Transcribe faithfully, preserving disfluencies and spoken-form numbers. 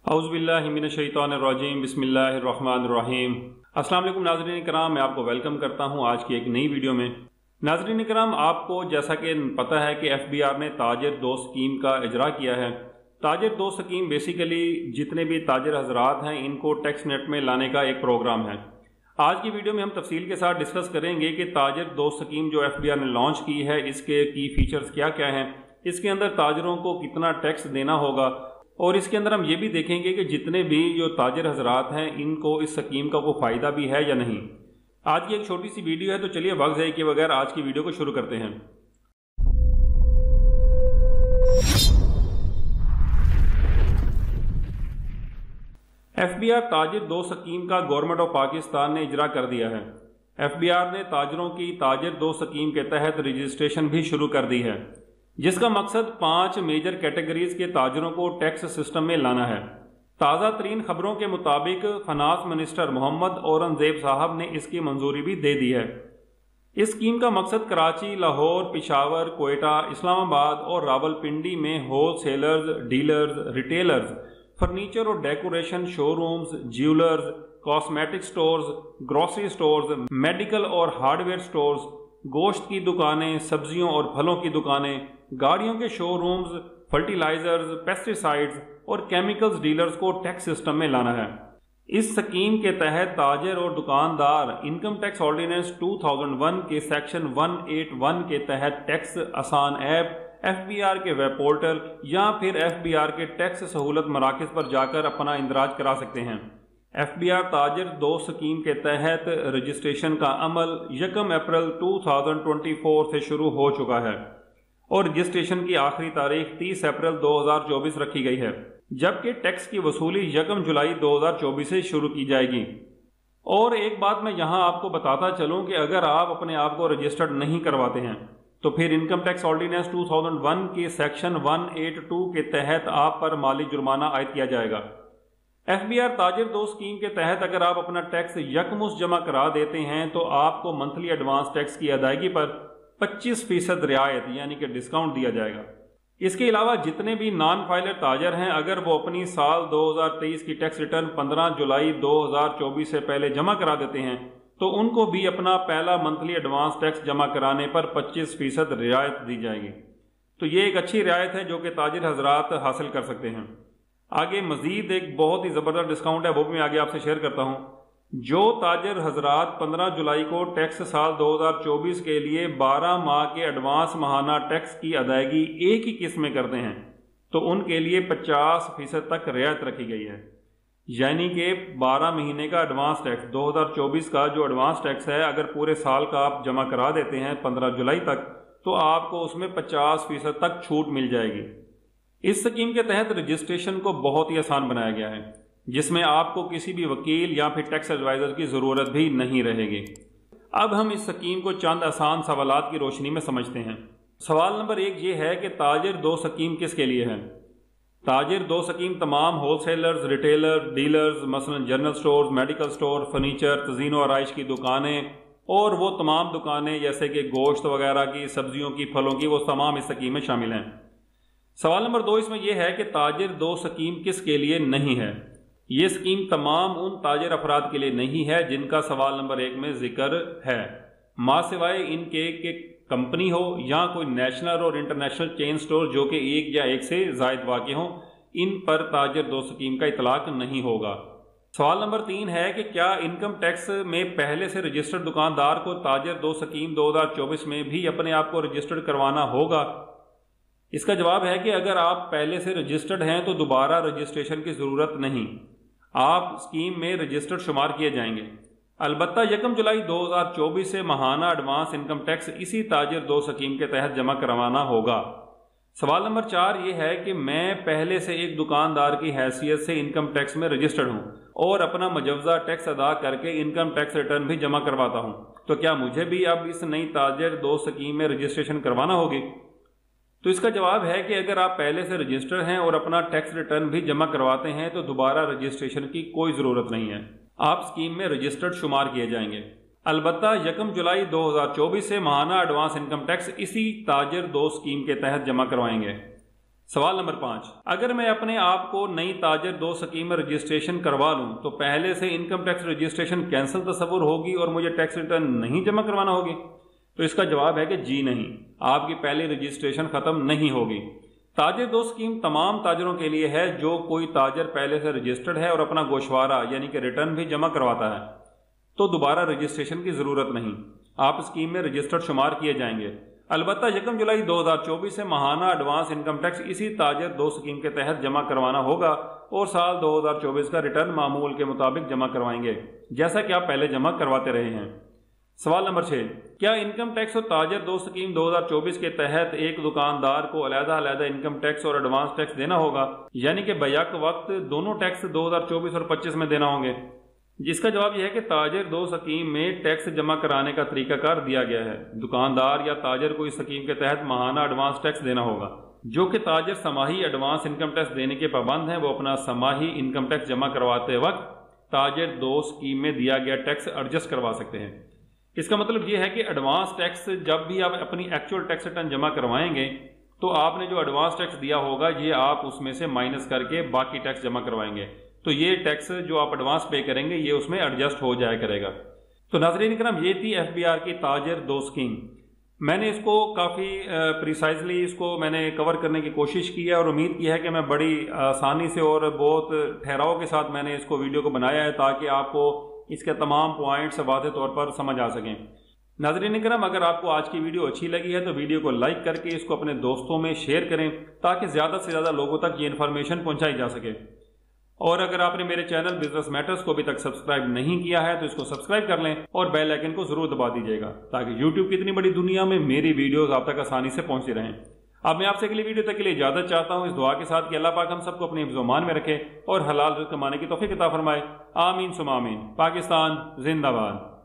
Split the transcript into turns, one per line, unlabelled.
اعوذ من الشیطان الرجیم بسم اللہ الرحمن الرحیم۔ السلام علیکم ناظرین کرام، میں آپ کو ویلکم کرتا ہوں آج کی ایک نئی ویڈیو میں۔ ناظرین کرام، آپ کو جیسا کہ پتہ ہے کہ ایف بی آر نے تاجر دو سکیم کا اجرا کیا ہے۔ تاجر دو سکیم بیسیکلی جتنے بھی تاجر حضرات ہیں ان کو ٹیکس نیٹ میں لانے کا ایک پروگرام ہے۔ آج کی ویڈیو میں ہم تفصیل کے ساتھ ڈسکس کریں گے کہ تاجر دو سکیم جو ایف بی آر نے لانچ کی ہے اس کے کی فیچرز کیا کیا ہیں، اس کے اندر تاجروں کو کتنا ٹیکس دینا ہوگا، اور اس کے اندر ہم یہ بھی دیکھیں گے کہ جتنے بھی جو تاجر حضرات ہیں ان کو اس سکیم کا کوئی فائدہ بھی ہے یا نہیں۔ آج کی ایک چھوٹی سی ویڈیو ہے، تو چلیے وقت ضائع کیے بغیر آج کی ویڈیو کو شروع کرتے ہیں۔ ایف بی آر تاجر دو سکیم کا گورنمنٹ آف پاکستان نے اجرا کر دیا ہے۔ ایف بی آر نے تاجروں کی تاجر دو سکیم کے تحت رجسٹریشن بھی شروع کر دی ہے، جس کا مقصد پانچ میجر کیٹیگریز کے تاجروں کو ٹیکس سسٹم میں لانا ہے۔ تازہ ترین خبروں کے مطابق فنانس منسٹر محمد اورنگزیب صاحب نے اس کی منظوری بھی دے دی ہے۔ اس اسکیم کا مقصد کراچی، لاہور، پشاور، کوئٹہ، اسلام آباد اور راولپنڈی میں wholesalers, dealers, retailers, furniture اور decoration showrooms, jewellers, cosmetic stores, grocery stores, medical اور ہارڈ ویئر سٹورز، گوشت کی دکانیں، سبزیوں اور پھلوں کی دکانیں، گاڑیوں کے شو رومز، فرٹیلائزرز، پیسٹیسائڈز اور کیمیکلز ڈیلرز کو ٹیکس سسٹم میں لانا ہے۔ اس سکیم کے تحت تاجر اور دکاندار انکم ٹیکس آرڈیننس دو ہزار ایک کے سیکشن ایک سو اٹھاسی کے تحت ٹیکس آسان ایپ، ایف بی آر کے ویب پورٹل یا پھر ایف بی آر کے ٹیکس سہولت مراکز پر جا کر اپنا اندراج کرا سکتے ہیں۔ ایف بی آر تاجر دو سکیم کے تحت رجسٹریشن کا عمل یکم اپریل دو ہزار چوبیس سے شروع ہو چکا ہے اور رجسٹریشن کی آخری تاریخ تیس اپریل دو ہزار چوبیس رکھی گئی ہے، جبکہ ٹیکس کی وصولی یکم جولائی دو ہزار چوبیس سے شروع کی جائے گی۔ اور ایک بات میں یہاں آپ کو بتاتا چلوں کہ اگر آپ اپنے آپ کو رجسٹرڈ نہیں کرواتے ہیں تو پھر انکم ٹیکس آرڈیننس دو ہزار ایک کے سیکشن ایک سو باسٹھ کے تحت آپ پر مالی جرمانہ عائد کیا جائے گا۔ ایف بی آر تاجر دو سکیم کے تحت اگر آپ اپنا ٹیکس یکمشت جمع کرا دیتے ہیں تو آپ کو منتھلی ایڈوانس ٹیکس کی ادائیگی پر پچیس فیصد رعایت یعنی کہ ڈسکاؤنٹ دیا جائے گا۔ اس کے علاوہ جتنے بھی نان فائلر تاجر ہیں اگر وہ اپنی سال دو ہزار تیئیس کی ٹیکس ریٹرن پندرہ جولائی دو ہزار چوبیس سے پہلے جمع کرا دیتے ہیں تو ان کو بھی اپنا پہلا منتھلی ایڈوانس ٹیکس جمع کرانے پر پچیس فیصد رعایت دی جائے گی۔ تو یہ ایک اچھی رعایت ہے جو کہ تاجر حضرات حاصل کر سکتے ہیں۔ آگے مزید ایک بہت ہی زبردست ڈسکاؤنٹ ہے، وہ بھی میں آگے آپ سے شیئر کرتا ہوں۔ جو تاجر حضرات پندرہ جولائی کو ٹیکس سال دو ہزار چوبیس کے لیے بارہ ماہ کے ایڈوانس ماہانہ ٹیکس کی ادائیگی ایک ہی قسط میں کرتے ہیں تو ان کے لیے پچاس فیصد تک رعایت رکھی گئی ہے، یعنی کہ بارہ مہینے کا ایڈوانس ٹیکس دو ہزار چوبیس کا جو ایڈوانس ٹیکس ہے اگر پورے سال کا آپ جمع کرا دیتے ہیں پندرہ جولائی تک تو آپ کو اس میں پچاس فیصد تک چھوٹ مل جائے گی۔ اس سکیم کے تحت رجسٹریشن کو بہت ہی آسان بنایا گیا ہے، جس میں آپ کو کسی بھی وکیل یا پھر ٹیکس ایڈوائزر کی ضرورت بھی نہیں رہے گی۔ اب ہم اس سکیم کو چند آسان سوالات کی روشنی میں سمجھتے ہیں۔ سوال نمبر ایک یہ ہے کہ تاجر دو سکیم کس کے لیے ہے؟ تاجر دو سکیم تمام ہول سیلرز، ریٹیلر، ڈیلرز، مثلا general stores, medical store, furniture, تزئین و آرائش کی دکانیں اور وہ تمام دکانیں جیسے کہ گوشت وغیرہ کی، سبزیوں کی، پھلوں کی، وہ تمام اس سکیم میں شامل ہیں۔ سوال نمبر دو اس میں یہ ہے کہ تاجر دو سکیم کس کے لیے نہیں ہے؟ یہ سکیم تمام ان تاجر افراد کے لیے نہیں ہے جن کا سوال نمبر ایک میں ذکر ہے، ماں سوائے ان کے کہ کمپنی ہو یا کوئی نیشنل اور انٹرنیشنل چین سٹور جو کہ ایک یا ایک سے زائد واقع ہوں، ان پر تاجر دو سکیم کا اطلاق نہیں ہوگا۔ سوال نمبر تین ہے کہ کیا انکم ٹیکس میں پہلے سے رجسٹرڈ دکاندار کو تاجر دو سکیم دو ہزار چوبیس میں بھی اپنے آپ کو رجسٹرڈ کروانا ہوگا؟ اس کا جواب ہے کہ اگر آپ پہلے سے رجسٹرڈ ہیں تو دوبارہ رجسٹریشن کی ضرورت نہیں، آپ اسکیم میں رجسٹرڈ شمار کیے جائیں گے۔ البتہ یکم جولائی دو ہزار چوبیس سے ماہانہ ایڈوانس انکم ٹیکس اسی تاجر دو سکیم کے تحت جمع کروانا ہوگا۔ سوال نمبر چار یہ ہے کہ میں پہلے سے ایک دکاندار کی حیثیت سے انکم ٹیکس میں رجسٹرڈ ہوں اور اپنا مجوزہ ٹیکس ادا کر کے انکم ٹیکس ریٹرن بھی جمع کرواتا ہوں، تو کیا مجھے بھی اب اس نئی تاجر دو سکیم میں رجسٹریشن کروانا ہوگی؟ تو اس کا جواب ہے کہ اگر آپ پہلے سے رجسٹر ہیں اور اپنا ٹیکس ریٹرن بھی جمع کرواتے ہیں تو دوبارہ رجسٹریشن کی کوئی ضرورت نہیں ہے، آپ اسکیم میں رجسٹرڈ شمار کیے جائیں گے۔ البتہ یکم جولائی دو ہزار چوبیس سے ماہانہ ایڈوانس انکم ٹیکس اسی تاجر دو سکیم کے تحت جمع کروائیں گے۔ سوال نمبر پانچ، اگر میں اپنے آپ کو نئی تاجر دو سکیم میں رجسٹریشن کروا لوں تو پہلے سے انکم ٹیکس رجسٹریشن کینسل تصور ہوگی اور مجھے ٹیکس ریٹرن نہیں جمع کروانا ہوگی؟ تو اس کا جواب ہے کہ جی نہیں، آپ کی پہلی رجسٹریشن ختم نہیں ہوگی۔ تاجر دو سکیم تمام تاجروں کے لیے ہے جو کوئی تاجر پہلے سے رجسٹرڈ ہے اور اپنا گوشوارہ یعنی کہ ریٹرن بھی جمع کرواتا ہے تو دوبارہ رجسٹریشن کی ضرورت نہیں، آپ اسکیم میں رجسٹرڈ شمار کیے جائیں گے۔ البتہ یکم جولائی دو ہزار چوبیس سے ماہانہ ایڈوانس انکم ٹیکس اسی تاجر دو سکیم کے تحت جمع کروانا ہوگا اور سال دو ہزار چوبیس کا ریٹرن معمول کے مطابق جمع کروائیں گے جیسا کہ آپ پہلے جمع کرواتے رہے ہیں۔ سوال نمبر چھ، کیا انکم ٹیکس اور تاجر دو سکیم دو ہزار چوبیس کے تحت ایک دکاندار کو علیحدہ علیحدہ انکم ٹیکس اور ایڈوانس ٹیکس دینا ہوگا، یعنی کہ بیک وقت دونوں ٹیکس دو ہزار چوبیس اور پچیس میں دینا ہوں گے؟ جس کا جواب یہ ہے کہ تاجر دو سکیم میں ٹیکس جمع کرانے کا طریقہ کار دیا گیا ہے۔ دکاندار یا تاجر کو اس سکیم کے تحت ماہانہ ایڈوانس ٹیکس دینا ہوگا، جو کہ تاجر سماہی ایڈوانس انکم ٹیکس دینے کے پابند ہیں وہ اپنا سماہی انکم ٹیکس جمع کرواتے وقت تاجر دو سکیم میں دیا گیا ٹیکس ایڈجسٹ کروا سکتے ہیں۔ اس کا مطلب یہ ہے کہ ایڈوانس ٹیکس جب بھی آپ اپنی ایکچوئل ٹیکس ریٹرن جمع کروائیں گے تو آپ نے جو ایڈوانس ٹیکس دیا ہوگا یہ آپ اس میں سے مائنس کر کے باقی ٹیکس جمع کروائیں گے، تو یہ ٹیکس جو آپ ایڈوانس پے کریں گے یہ اس میں ایڈجسٹ ہو جایا کرے گا۔ تو ناظرین کرام، یہ تھی ایف بی آر کی تاجر دو سکیم۔ میں نے اس کو کافی پریسائزلی اس کو میں نے کور کرنے کی کوشش کی ہے اور امید کی ہے کہ میں بڑی آسانی سے اور بہت ٹھہراؤ کے ساتھ میں نے اس کو ویڈیو کو بنایا ہے تاکہ آپ کو اس کے تمام پوائنٹس واضح طور پر سمجھ آ سکیں۔ ناظرین کرام، اگر آپ کو آج کی ویڈیو اچھی لگی ہے تو ویڈیو کو لائک کر کے اس کو اپنے دوستوں میں شیئر کریں تاکہ زیادہ سے زیادہ لوگوں تک یہ انفارمیشن پہنچائی جا سکے۔ اور اگر آپ نے میرے چینل بزنس میٹرز کو ابھی تک سبسکرائب نہیں کیا ہے تو اس کو سبسکرائب کر لیں اور بیل آئیکن کو ضرور دبا دیجیے گا تاکہ یوٹیوب کی اتنی بڑی دنیا میں میری ویڈیوز آپ تک آسانی سے پہنچتی رہیں۔ اب میں آپ سے اگلی ویڈیو تک کے لیے اجازت چاہتا ہوں، اس دعا کے ساتھ کہ اللہ پاک ہم سب کو اپنے حفظ و امان میں رکھے اور حلال رزق کمانے کی توفیق عطا فرمائے۔ آمین ثم آمین۔ پاکستان زندہ باد۔